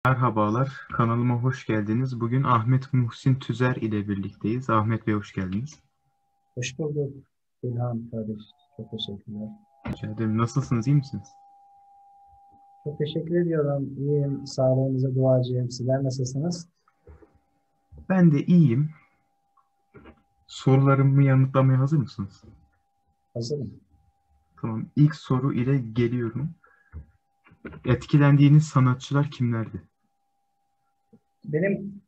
Merhabalar, kanalıma hoş geldiniz. Bugün Ahmet Muhsin Tüzer ile birlikteyiz. Ahmet Bey hoş geldiniz. Hoş bulduk İlhan kardeş. Çok teşekkürler. Rica ederim. Nasılsınız, iyi misiniz? Çok teşekkür ediyorum. İyiyim. Sağlığınıza duacıyım. Sizler nasılsınız? Ben de iyiyim. Sorularımı yanıtlamaya hazır mısınız? Hazırım. Tamam, ilk soru ile geliyorum. Etkilendiğiniz sanatçılar kimlerdi? Benim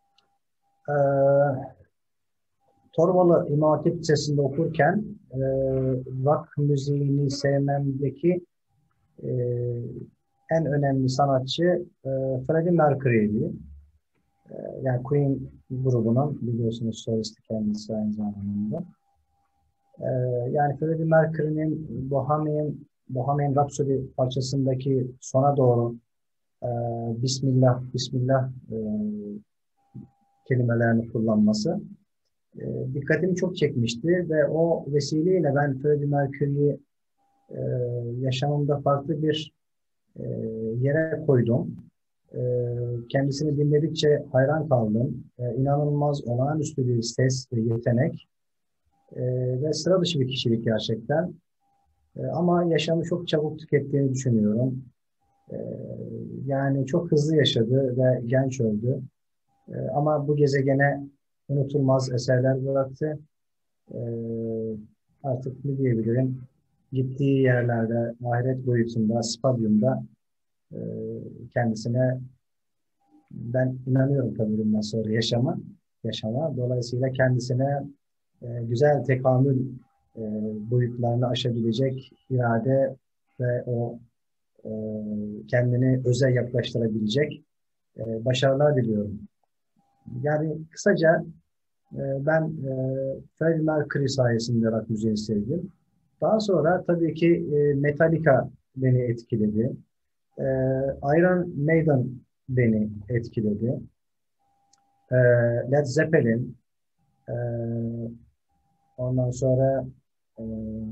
eee Torbalı İmam Hatip Lisesi'nde okurken rock müziğini sevmemdeki eee, en önemli sanatçı Freddie Mercury'ydi. Yani Queen grubunun biliyorsunuz solisti kendisi aynı zamanda. Yani Freddie Mercury'nin Bohemian Rhapsody parçasındaki sona doğru e, Bismillah, Bismillah kelimelerini kullanması dikkatimi çok çekmişti ve o vesileyle ben Freddie Mercury'yi e, yaşamımda farklı bir e, yere koydum. Kendisini dinledikçe hayran kaldım. İnanılmaz olağanüstü bir ses ve yetenek ve sıra dışı bir kişilik gerçekten. Ama yaşamı çok çabuk tükettiğini düşünüyorum. E, Yani çok hızlı yaşadı ve genç öldü. Ama bu gezegene unutulmaz eserler bıraktı. E, Artık ne diyebilirim? Gittiği yerlerde, ahiret boyutunda, stadyumda e, kendisine ben inanıyorum tabii bundan sonra yaşama. Dolayısıyla kendisine güzel tekamül e, boyutlarını aşabilecek irade ve o e, kendini öze yaklaştırabilecek başarılar diliyorum. Yani kısaca ben Freddie Mercury sayesinde rock müziğini sevdim. Daha sonra tabii ki Metallica beni etkiledi. E, Iron Maiden beni etkiledi. E, Led Zeppelin, e, ondan sonra e,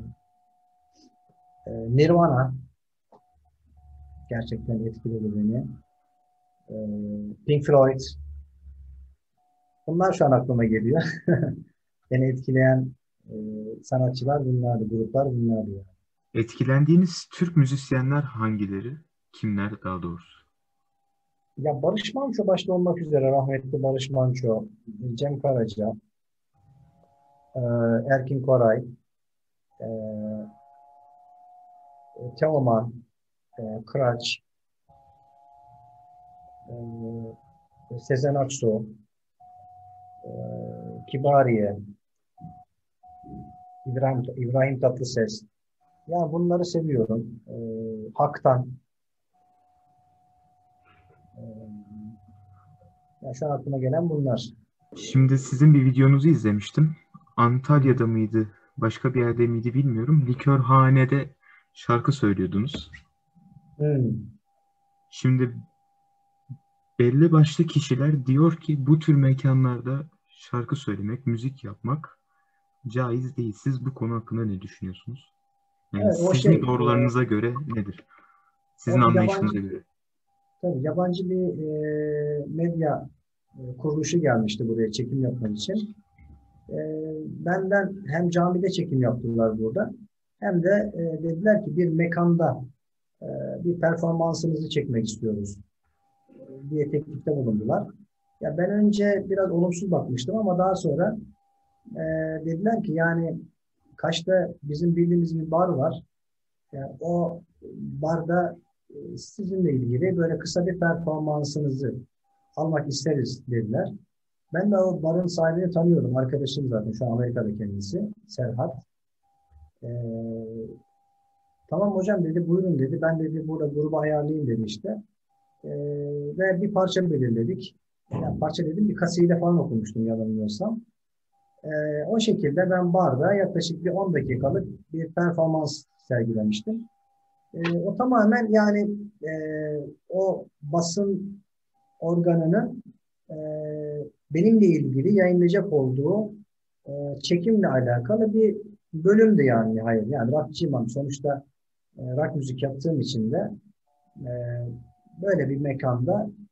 Nirvana gerçekten etkiledi beni. E, Pink Floyd, bunlar şu an aklıma geliyor. Beni etkileyen sanatçılar bunlardı, gruplar bunlardı. Yani. Etkilendiğiniz Türk müzisyenler hangileri? Kimler daha doğrusu? Ya Barış Manço başta olmak üzere rahmetli Barış Manço, Cem Karaca, Erkin Koray, e, Teoman, Kıraç, Sezen Aksu, e, Kibariye, İbrahim Tatlıses. Ya bunları seviyorum. Hak'tan. Ya şu an aklıma gelen bunlar. Şimdi sizin bir videonuzu izlemiştim. Antalya'da mıydı, başka bir yerde miydi bilmiyorum. Likörhanede şarkı söylüyordunuz. Hmm. Şimdi belli başlı kişiler diyor ki bu tür mekanlarda şarkı söylemek, müzik yapmak caiz değil. Siz bu konu hakkında ne düşünüyorsunuz? Yani Evet, o sizin doğrularınıza göre nedir? Sizin o anlayışınıza yabancı, göre. tabii yabancı bir medya kuruluşu gelmişti buraya çekim yapmak için. Benden hem camide çekim yaptılar burada hem de dediler ki bir mekanda e, bir performansınızı çekmek istiyoruz diye teklifte bulundular. Ya ben önce biraz olumsuz bakmıştım ama daha sonra e, dediler ki yani Kaş'ta bizim bildiğimiz bir bar var. Yani o barda sizinle ilgili böyle kısa bir performansınızı almak isteriz dediler. Ben de o barın sahibini tanıyorum. Arkadaşım zaten şu an Amerika'da kendisi. Serhat. Ee, tamam hocam dedi, buyurun dedi. Ben dedi burada grubu ayarlayayım dedi işte. Ee, Ve bir parça belirledik. Yani parça dedim bir kaside falan okumuştum yanılmıyorsam. O şekilde ben barda yaklaşık bir 10 dakikalık bir performans sergilemiştim. O tamamen yani e, o basın organının e, benimle ilgili yayınlayacak olduğu çekimle alakalı bir bölümdü yani. Hayır, yani rockçıyım sonuçta rock müzik yaptığım için de e, böyle bir mekanda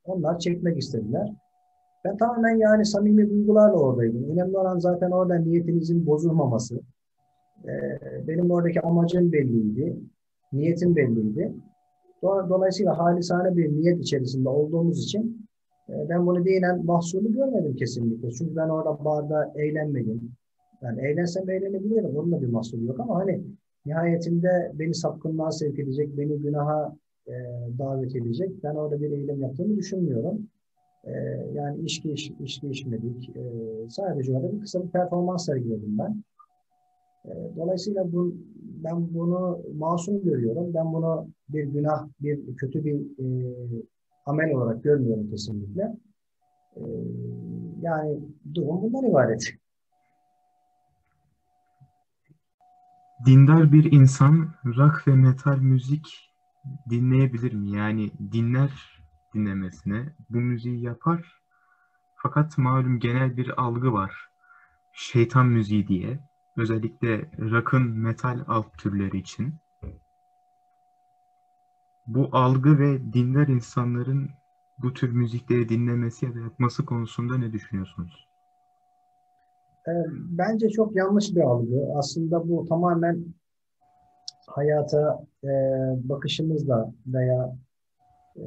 Onlar çekmek istediler. Ben tamamen yani samimi duygularla oradaydım. Önemli olan zaten orada niyetinizin bozulmaması. Benim oradaki amacım belliydi. Niyetim belliydi. Dolayısıyla halisane bir niyet içerisinde olduğumuz için ben bunu dinen mahsuru görmedim kesinlikle. Çünkü ben orada barda eğlenmedim. Yani eğlensem eğlenebilirim. Onun da bir mahsuru yok ama hani nihayetinde beni sapkınlığa sevk edecek, beni günaha e, davet edecek. Ben orada bir eylem yaptığımı düşünmüyorum. E, Yani içki içmedik. Sadece orada bir kısa bir performans sergiledim ben. Dolayısıyla ben bunu masum görüyorum. Ben bunu bir günah, bir kötü bir amel olarak görmüyorum kesinlikle. E, Yani durum bundan ibaret. Dindar bir insan rock ve metal müzik dinleyebilir mi? Yani dinler dinlemesine bu müziği yapar. Fakat malum genel bir algı var. Şeytan müziği diye. Özellikle rock'ın metal alt türleri için. Bu algı ve dindar insanların bu tür müzikleri dinlemesi ya da yapması konusunda ne düşünüyorsunuz? Bence çok yanlış bir algı. Aslında bu tamamen hayata bakışımızla veya e,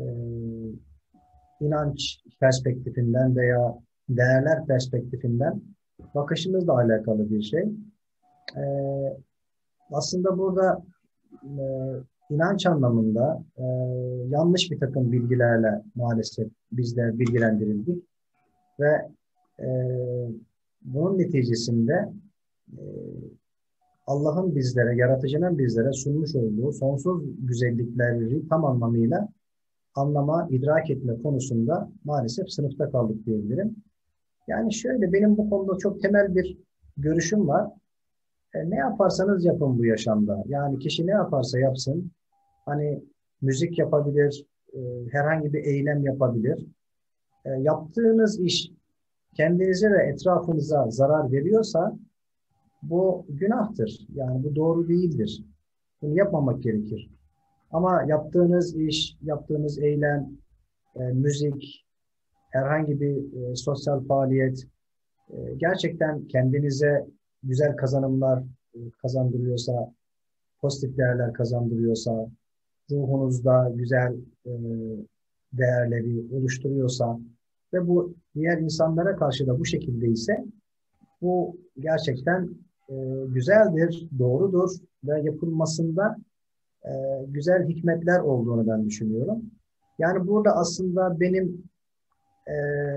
inanç perspektifinden veya değerler perspektifinden bakışımızla alakalı bir şey. E, Aslında burada e, inanç anlamında yanlış bir takım bilgilerle maalesef bizler bilgilendirildik ve e, bunun neticesinde e, Allah'ın bizlere, yaratıcının bizlere sunmuş olduğu sonsuz güzellikleri tam anlamıyla anlama, idrak etme konusunda maalesef sınıfta kaldık diyebilirim. Yani şöyle, benim bu konuda çok temel bir görüşüm var. Ne yaparsanız yapın bu yaşamda. Yani kişi ne yaparsa yapsın. Hani müzik yapabilir, herhangi bir eylem yapabilir. Yaptığınız iş kendinize ve etrafınıza zarar veriyorsa bu günahtır. Yani bu doğru değildir. Bunu yapmamak gerekir. Ama yaptığınız iş, yaptığınız eylem, müzik, herhangi bir sosyal faaliyet gerçekten kendinize güzel kazanımlar kazandırıyorsa, pozitif değerler kazandırıyorsa, ruhunuzda güzel e, değerleri oluşturuyorsa ve bu diğer insanlara karşı da bu şekilde ise bu gerçekten e, güzeldir, doğrudur ve yapılmasında e, güzel hikmetler olduğunu ben düşünüyorum. Yani burada aslında benim e,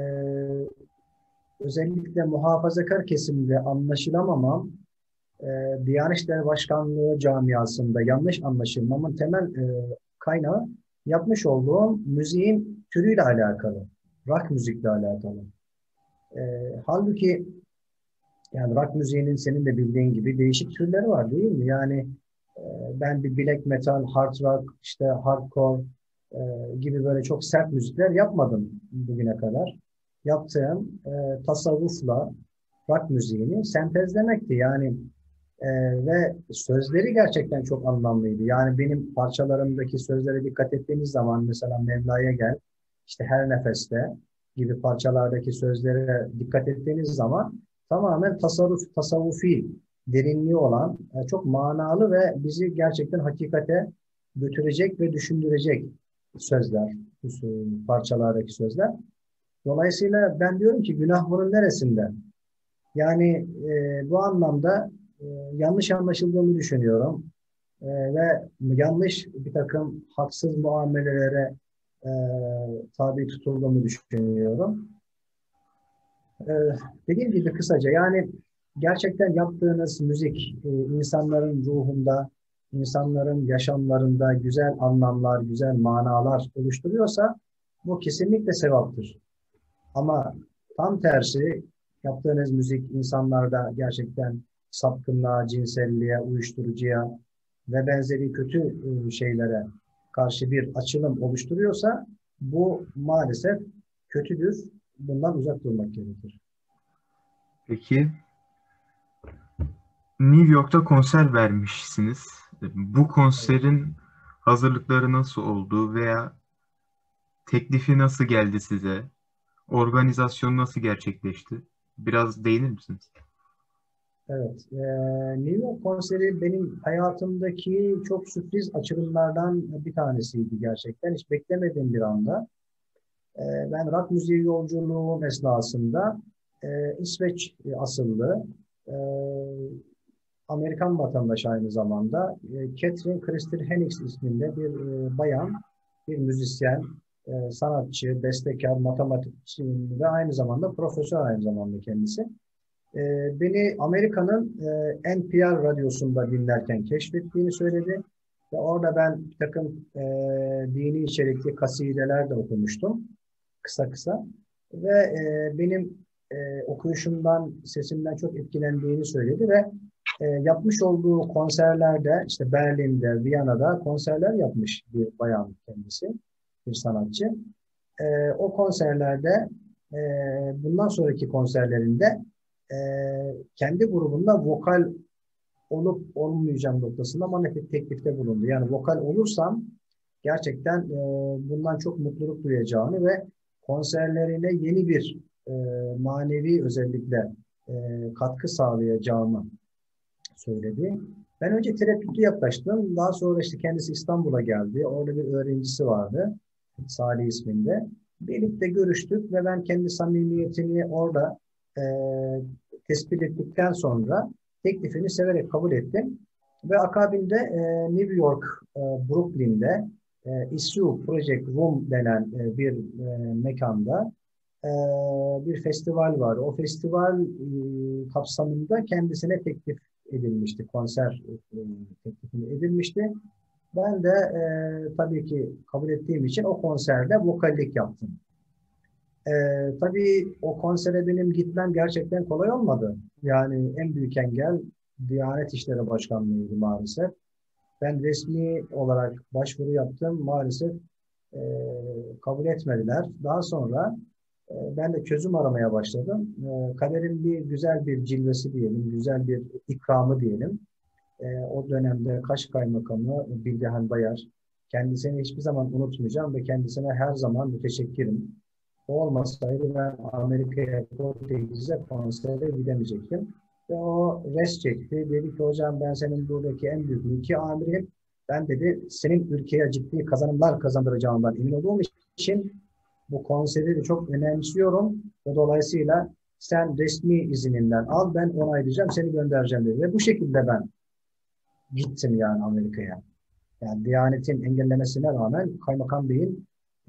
özellikle muhafazakar kesimde anlaşılamamam, Diyanet İşleri Başkanlığı camiasında yanlış anlaşılmamın temel kaynağı yapmış olduğum müziğin türüyle alakalı. Rock müzikle alakalı. Halbuki yani rock müziğinin senin de bildiğin gibi değişik türleri var değil mi? Yani e, ben bir black metal, hard rock, işte hardcore e, gibi böyle çok sert müzikler yapmadım bugüne kadar. Yaptığım tasavvufla rock müziğini sentezlemekti. Yani ve sözleri gerçekten çok anlamlıydı. Yani benim parçalarımdaki sözlere dikkat ettiğiniz zaman mesela Mevla'ya gel, işte her nefeste gibi parçalardaki sözlere dikkat ettiğiniz zaman tamamen tasavvufi derinliği olan çok manalı ve bizi gerçekten hakikate götürecek ve düşündürecek sözler, parçalardaki sözler. Dolayısıyla ben diyorum ki günah bunun neresinde? Yani bu anlamda yanlış anlaşıldığını düşünüyorum. Ve yanlış bir takım haksız muamelelere e, tabi tutulduğunu düşünüyorum. E, Dediğim gibi kısaca yani gerçekten yaptığınız müzik insanların ruhunda, insanların yaşamlarında güzel anlamlar, güzel manalar oluşturuyorsa bu kesinlikle sevaptır. Ama tam tersi yaptığınız müzik insanlarda gerçekten sapkınlığa, cinselliğe, uyuşturucuya ve benzeri kötü şeylere karşı bir açılım oluşturuyorsa bu maalesef kötüdür. Bundan uzak durmak gerekir. Peki, New York'ta konser vermişsiniz. Bu Evet. konserin hazırlıkları nasıl oldu veya Teklifi nasıl geldi size? Organizasyon nasıl gerçekleşti? Biraz değinir misiniz? Evet. New York konseri benim hayatımdaki çok sürpriz açılımlardan bir tanesiydi gerçekten. Hiç beklemediğim bir anda. Ben rock müziği yolculuğum esnasında İsveç asıllı e, Amerikan vatandaşı aynı zamanda Catherine Christer Hennigs isminde bir bayan, bir müzisyen, sanatçı, bestekar, matematikçi ve aynı zamanda profesör aynı zamanda kendisi. Beni Amerika'nın NPR radyosunda dinlerken keşfettiğini söyledi. Ve orada ben bir takım dini içerikli kasideler de okumuştum kısa kısa. Ve benim okuyuşumdan, sesimden çok etkilendiğini söyledi ve yapmış olduğu konserlerde işte Berlin'de, Viyana'da konserler yapmış bir bayan kendisi, bir sanatçı. O konserlerde e, bundan sonraki konserlerinde e, kendi grubunda vokal olup olmayacağım noktasında bana bir teklifte bulundu. Yani vokal olursam gerçekten bundan çok mutluluk duyacağını ve konserlerine yeni bir manevi özellikle katkı sağlayacağımı söyledi. Ben önce tereddütlü yaklaştım. Daha sonra işte kendisi İstanbul'a geldi. Orada bir öğrencisi vardı. Salih isminde. Birlikte görüştük ve ben kendi samimiyetini orada e, tespit ettikten sonra teklifini severek kabul ettim. Ve akabinde New York, Brooklyn'de Issue Project Room denen bir mekanda e, bir festival var. O festival kapsamında kendisine teklif edilmişti, konser teklifini edilmişti. Ben de tabii ki kabul ettiğim için o konserde vokallik yaptım. Tabii o konsere benim gitmem gerçekten kolay olmadı. Yani en büyük engel Diyanet İşleri Başkanlığı'ydı maalesef. Ben resmi olarak başvuru yaptım. Maalesef e, kabul etmediler. Daha sonra ben de çözüm aramaya başladım. Kaderin bir güzel bir cilvesi diyelim, güzel bir ikramı diyelim. O dönemde Kaş Kaymakamı Bilgehan Bayar. Kendisini hiçbir zaman unutmayacağım ve kendisine her zaman müteşekkirim. O olmasaydı ben Amerika'ya Portekiz'e konsere gidemeyecektim. Ve o res çekti. Dedi ki hocam ben senin buradaki en büyük mülki amirim. Ben dedi senin ülkeye ciddi kazanımlar kazandıracağından emin olduğum için bu konseri de çok önemsiyorum. Ve dolayısıyla sen resmi izininden al ben onaylayacağım seni göndereceğim dedi. Ve bu şekilde ben gittim yani Amerika'ya. Yani Diyanet'in engellemesine rağmen Kaymakam Bey'in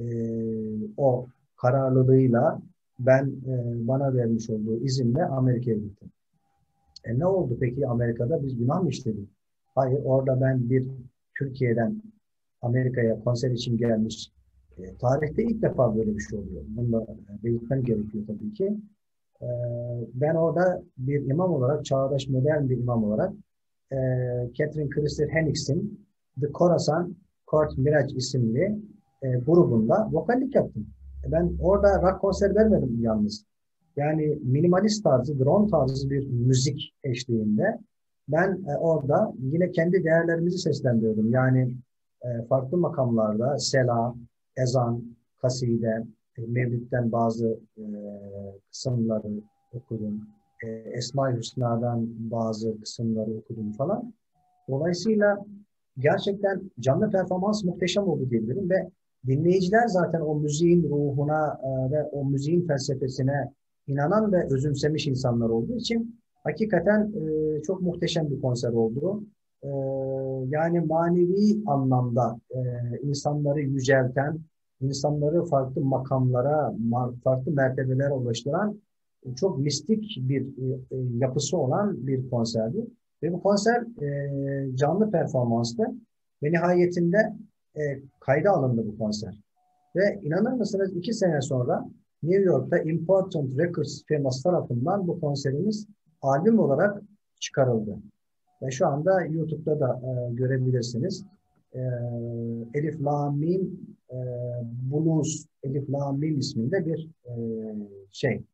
o kararlılığıyla ben bana vermiş olduğu izinle Amerika'ya gittim. Ne oldu peki Amerika'da? Biz günah mı işledik? Hayır, orada ben bir Türkiye'den Amerika'ya konser için gelmiş. Tarihte ilk defa böyle bir şey oluyor. Bunu da belirtmem gerekiyor tabii ki. E, Ben orada bir imam olarak, çağdaş modern bir imam olarak e, Catherine Christer Hennigs'in The Khorasan Court Mirage isimli grubunda vokallik yaptım. Ben orada rock konser vermedim yalnız. Yani minimalist tarzı, drone tarzı bir müzik eşliğinde ben orada yine kendi değerlerimizi seslendirdim. Yani farklı makamlarda sela, ezan, kaside, mevlütten bazı kısımları okudum. Esma-i Hüsna'dan bazı kısımları okudum falan. Dolayısıyla gerçekten canlı performans muhteşem oldu diyebilirim ve dinleyiciler zaten o müziğin ruhuna ve o müziğin felsefesine inanan ve özümsemiş insanlar olduğu için hakikaten çok muhteşem bir konser oldu. E, Yani manevi anlamda insanları yücelten, insanları farklı makamlara, farklı mertebelere ulaştıran çok mistik bir yapısı olan bir konserdi. Ve bu konser canlı performanstı ve nihayetinde kayda alındı bu konser. Ve inanır mısınız 2 sene sonra New York'ta Important Records firması tarafından bu konserimiz albüm olarak çıkarıldı. Ve şu anda YouTube'da da görebilirsiniz. E, Elif La Mim Blues Elif La Mim isminde bir şey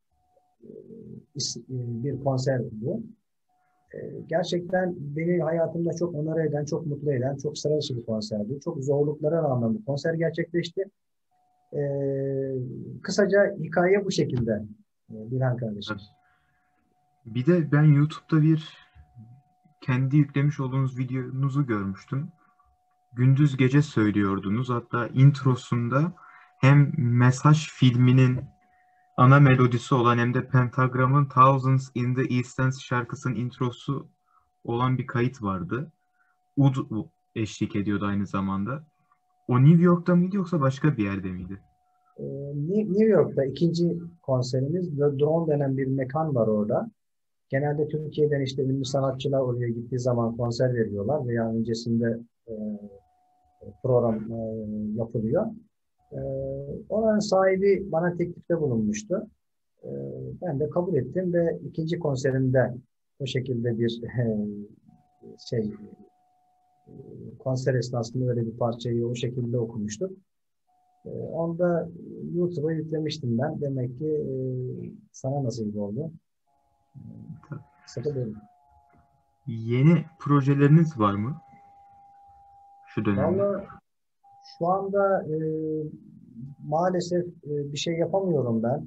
bir konser bu. Gerçekten beni hayatımda çok onore eden, çok mutlu eden, çok sıra dışı bir konserdi. Çok zorluklara rağmen bir konser gerçekleşti. Kısaca hikaye bu şekilde Bilhan kardeşim. Bir de ben YouTube'da bir kendi yüklemiş olduğunuz videonuzu görmüştüm. Gündüz gece söylüyordunuz. Hatta introsunda hem Mesaj filminin ana melodisi olan hem de Pentagram'ın Thousands in the East End şarkısının introsu olan bir kayıt vardı. Ud eşlik ediyordu aynı zamanda. O New York'ta mıydı yoksa başka bir yerde miydi? New York'ta ikinci konserimiz The Drone denen bir mekan var orada. Genelde Türkiye'den işte ünlü sanatçılar oraya gittiği zaman konser veriyorlar veya öncesinde program yapılıyor. Oranın sahibi bana teklifte bulunmuştu. Ben de kabul ettim ve ikinci konserimde o şekilde bir şey konser esnasında öyle bir parçayı o şekilde okumuştuk. Onu da YouTube'a yüklemiştim ben. Demek ki sana nasip oldu. Kısaca böyle. Yeni projeleriniz var mı? Şu dönemde. Vallahi şu anda maalesef bir şey yapamıyorum ben.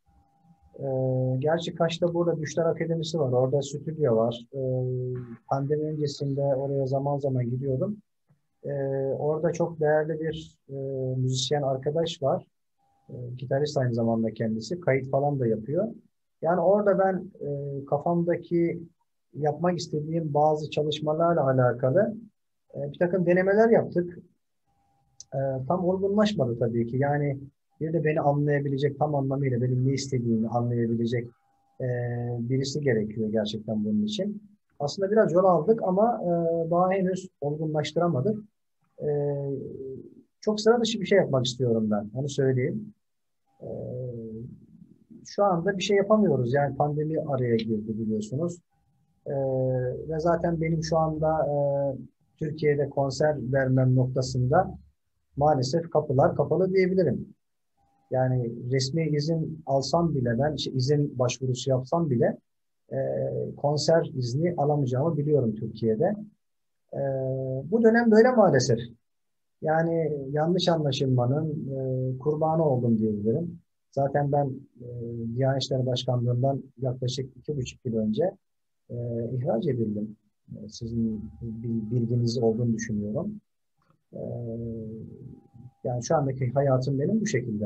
Gerçi Kaş'ta burada Düşler Akademisi var. Orada stüdyo var. Pandemi öncesinde oraya zaman zaman gidiyordum. Orada çok değerli bir müzisyen arkadaş var. Gitarist aynı zamanda kendisi. Kayıt falan da yapıyor. Yani orada ben kafamdaki yapmak istediğim bazı çalışmalarla alakalı bir takım denemeler yaptık. Tam olgunlaşmadı tabii ki. Yani bir de beni anlayabilecek, tam anlamıyla benim ne istediğimi anlayabilecek birisi gerekiyor gerçekten bunun için. Aslında biraz yol aldık ama daha henüz olgunlaştıramadık. E, Çok sıra dışı bir şey yapmak istiyorum ben. Onu söyleyeyim. E, Şu anda bir şey yapamıyoruz. Yani pandemi araya girdi biliyorsunuz. E, Ve zaten benim şu anda Türkiye'de konser vermem noktasında maalesef kapılar kapalı diyebilirim. Yani resmi izin alsam bile ben izin başvurusu yapsam bile e, konser izni alamayacağımı biliyorum Türkiye'de. E, Bu dönem böyle maalesef. Yani yanlış anlaşılmanın kurbanı oldum diyebilirim. Zaten ben Diyanet İşleri Başkanlığı'ndan yaklaşık 2,5 yıl önce e, ihraç edildim. Sizin bilginiz olduğunu düşünüyorum. E, Yani şu andaki hayatım benim bu şekilde.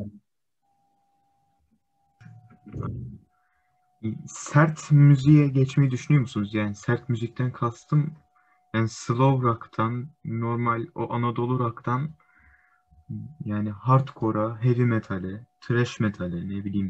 Sert müziğe geçmeyi düşünüyor musunuz? Yani sert müzikten kastım yani slow rock'tan, normal o Anadolu rock'tan yani hardcore'a, heavy metal'e, thrash metal'e ne bileyim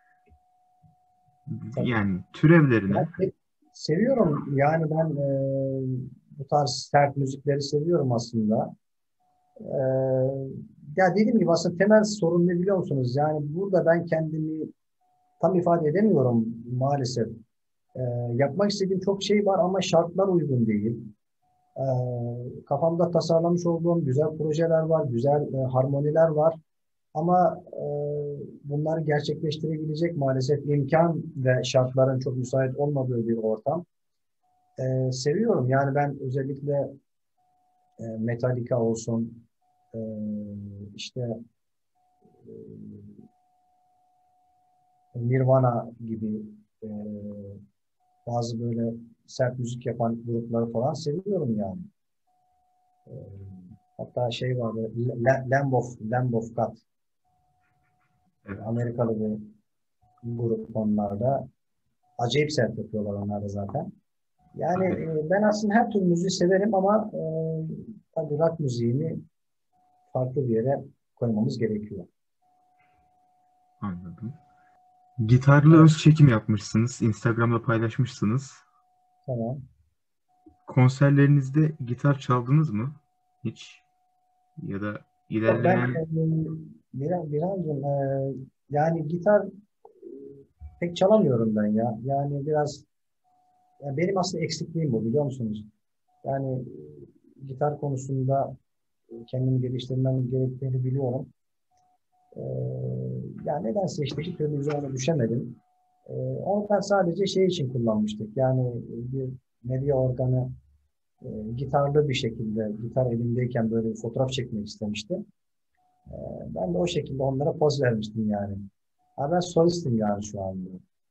Tabii. yani türevlerine. Ben seviyorum. Yani ben bu tarz sert müzikleri seviyorum aslında. E, Ya dediğim gibi aslında temel sorun ne biliyor musunuz? Yani burada ben kendimi tam ifade edemiyorum maalesef. E, Yapmak istediğim çok şey var ama şartlar uygun değil. E, Kafamda tasarlamış olduğum güzel projeler var, güzel harmoniler var. Ama bunları gerçekleştirebilecek maalesef imkan ve şartların çok müsait olmadığı bir ortam. Seviyorum. Yani ben özellikle Metallica olsun, e, işte Nirvana gibi e, bazı böyle sert müzik yapan grupları falan seviyorum yani. E, Hatta şey vardı, Lamb of God, Evet. Amerikalı bir grup onlarda. Acayip sert yapıyorlar onlar da zaten. Yani Tabii, ben aslında her türlü müziği severim ama tabii rock müziğini farklı bir yere koymamız gerekiyor. anladım. Gitarlı Evet, öz çekim yapmışsınız. Instagram'da paylaşmışsınız. tamam. Konserlerinizde gitar çaldınız mı? Hiç? Ya da Yok ben ilerleyen Birancığım yani gitar pek çalamıyorum ben ya. Yani biraz benim aslında eksikliğim bu biliyor musunuz? Yani gitar konusunda kendimi geliştirmem gerektiğini biliyorum. E, Yani nedense işte bir türlü üzerine düşemedim. Onu ben sadece şey için kullanmıştık. Yani bir medya organı gitarlı bir şekilde, gitar elimdeyken böyle bir fotoğraf çekmek istemişti. Ben de o şekilde onlara poz vermiştim yani. Ha, ben solistim yani şu anda.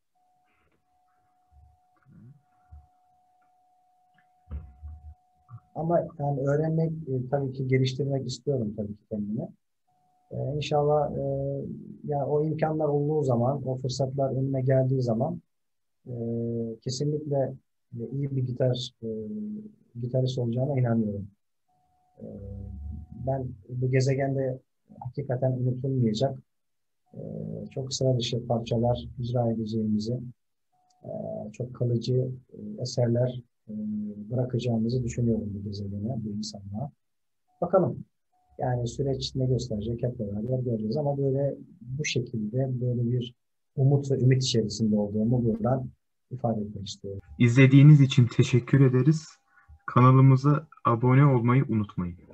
Ama yani öğrenmek, tabii ki geliştirmek istiyorum tabii ki kendimi. İnşallah ya o imkanlar olduğu zaman, o fırsatlar önüme geldiği zaman kesinlikle iyi bir gitarist olacağıma inanıyorum. E, Ben bu gezegende hakikaten unutulmayacak çok sıra dışı parçalar icra edeceğimizi, e, çok kalıcı eserler bırakacağımızı düşünüyorum bu gezegene, bu insanlığa. Bakalım. Yani süreç ne gösterecek hep beraber göreceğiz ama böyle bu şekilde böyle bir umut ve ümit içerisinde olduğumu buradan ifade etmek istiyorum. İzlediğiniz için teşekkür ederiz. Kanalımıza abone olmayı unutmayın.